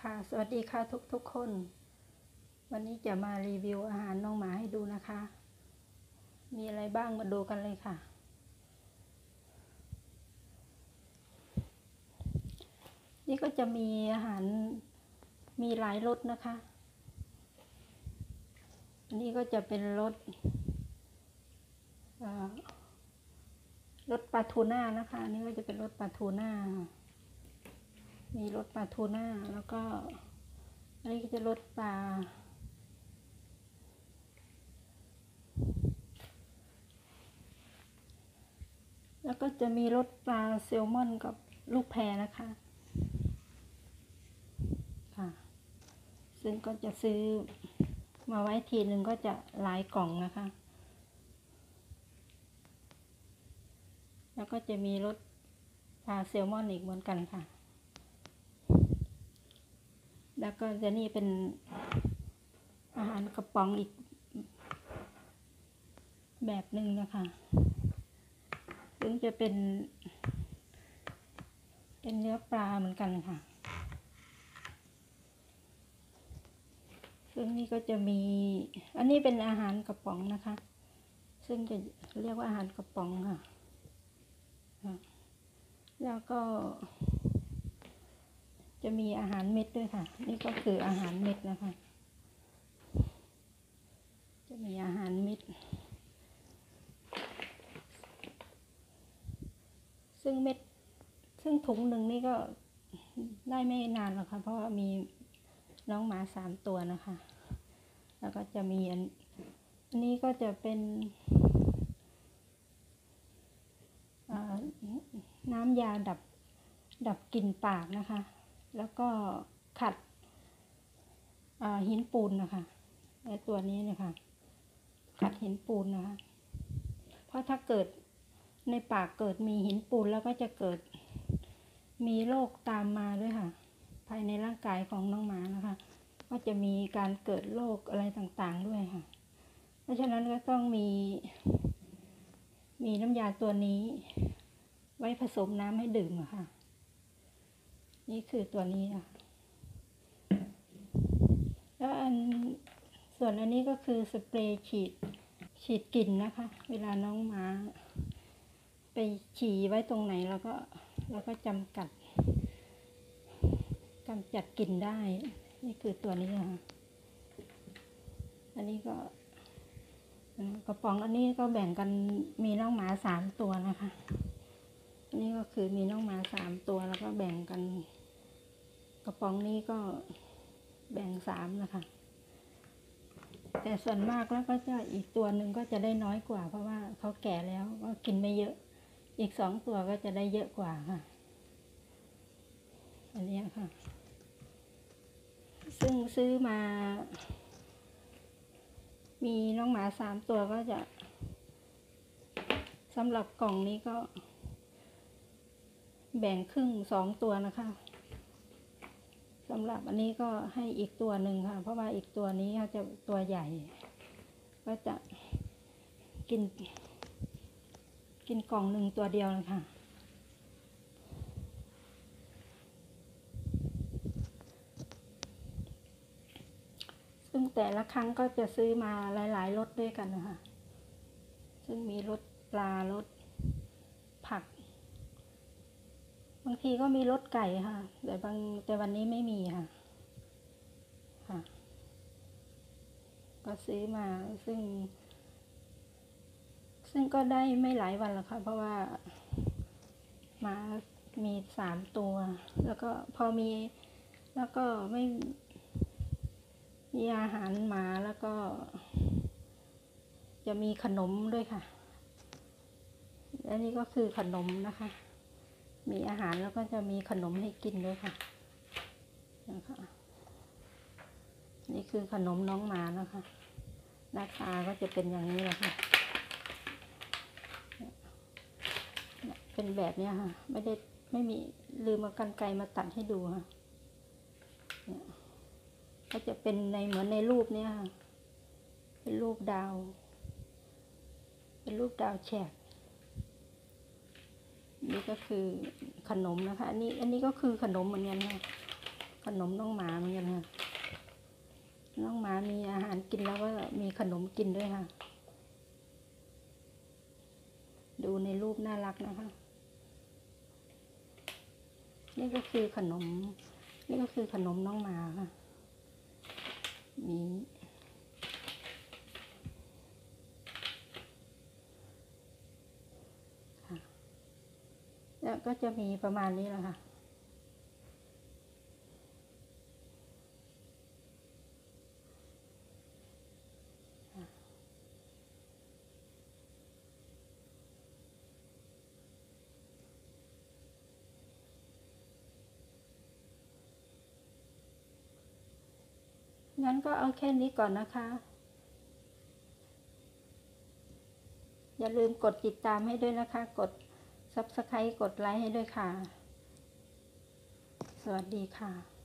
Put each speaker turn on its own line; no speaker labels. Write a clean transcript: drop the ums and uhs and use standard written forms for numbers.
ค่ะสวัสดีค่ะทุกคน วันนี้จะมารีวิวอาหารน้องหมาให้ดูนะคะ มีอะไรบ้างมาดูกันเลยค่ะ นี่ก็จะมีอาหารมีหลายรสนะคะ อันนี้ก็จะเป็นรสปลาทูน่านะคะอันนี้ก็จะเป็นรสปลาทูน่ามีรสปลาทูน่าแล้วก็อันนี้ก็จะรสปลาแล้วก็จะมีรสปลาแซลมอนกับลูกแพนะคะค่ะซึ่งก็จะซื้อมาไว้ทีหนึ่งก็จะหลายกล่องนะคะแล้วก็จะมีรสปลาแซลมอนอีกเหมือนกันค่ะแล้วก็จะนี่เป็นอาหารกระป๋องอีกแบบหนึ่งนะคะซึ่งจะเป็นเนื้อปลาเหมือนกันค่ะซึ่งนี่ก็จะมีอันนี้เป็นอาหารกระป๋องนะคะซึ่งจะเรียกว่าอาหารกระป๋องค่ะแล้วก็จะมีอาหารเม็ดด้วยค่ะนี่ก็คืออาหารเม็ดนะคะจะมีอาหารเม็ดซึ่งถุงหนึ่งนี่ก็ได้ไม่นานหรอกค่ะเพราะว่ามีน้องหมา3 ตัวนะคะแล้วก็จะมีอันนี้ก็จะเป็นน้ำยาดับกลิ่นปากนะคะแล้วก็ขัดหินปูนนะคะไอ้ตัวนี้นะคะขัดหินปูนนะคะเพราะถ้าเกิดในปากเกิดมีหินปูนแล้วก็จะเกิดมีโรคตามมาด้วยค่ะภายในร่างกายของน้องหมานะคะก็จะมีการเกิดโรคอะไรต่างๆด้วยค่ะเพราะฉะนั้นก็ต้องมีน้ำยาตัวนี้ไว้ผสมน้ำให้ดื่มค่ะนี่คือตัวนี้ค่ะแล้วส่วนอันนี้ก็คือสเปรย์ฉีดกลิ่นนะคะเวลาน้องหมาไปฉี่ไว้ตรงไหนเราก็กำจัดกลิ่นได้นี่คือตัวนี้ค่ะอันนี้ก็กระป๋องอันนี้ก็แบ่งกันมีน้องหมา3 ตัวนะคะอันนี้ก็คือมีน้องหมา3 ตัวแล้วก็แบ่งกันกระป๋องนี้ก็แบ่ง3นะคะแต่ส่วนมากแล้วก็จะอีกตัวหนึ่งก็จะได้น้อยกว่าเพราะว่าเขาแก่แล้วก็กินไม่เยอะอีก2 ตัวก็จะได้เยอะกว่าค่ะอันนี้ค่ะซึ่งซื้อมามีน้องหมา3 ตัวก็จะสำหรับกล่องนี้ก็แบ่งครึ่ง2 ตัวนะคะสำหรับอันนี้ก็ให้อีกตัวหนึ่งค่ะเพราะว่าอีกตัวนี้เขาจะตัวใหญ่ก็จะกินกล่องหนึ่งตัวเดียวเลยค่ะซึ่งแต่ละครั้งก็จะซื้อมาหลายๆรสด้วยกันนะคะซึ่งมีรสปลารสผักบางทีก็มีรสไก่ค่ะแต่วันนี้ไม่มีค่ะก็ซื้อมาซึ่งก็ได้ไม่หลายวันหรอกค่ะเพราะว่ามามี3 ตัวแล้วก็พอมีแล้วก็ไม่มีอาหารหมาแล้วก็จะมีขนมด้วยค่ะอันนี้ก็คือขนมนะคะมีอาหารแล้วก็จะมีขนมให้กินด้วยค่ะนี่คือขนมน้องหมานะคะหน้าตาก็จะเป็นอย่างนี้แหละค่ะเป็นแบบนี้ค่ะไม่มีลืมเอากรรไกรมาตัดให้ดูค่ะก็จะเป็นเหมือนในรูปนี้ค่ะเป็นรูปดาวแฉกนี่ก็คือขนมนะคะอันนี้ก็คือขนมเหมือนกันค่ะขขนมน้องหมาเหมือนกันค่ะน้องหมามีอาหารกินแล้วก็มีขนมกินด้วยค่ะดูในรูปน่ารักนะคะนี่ก็คือขนมน้องหมาค่ะมีค่ะแล้วก็จะมีประมาณนี้แหละค่ะงั้นก็เอาแค่นี้ก่อนนะคะ อย่าลืมกดติดตามให้ด้วยนะคะ กด Subscribe กดไลค์ให้ด้วยค่ะ สวัสดีค่ะ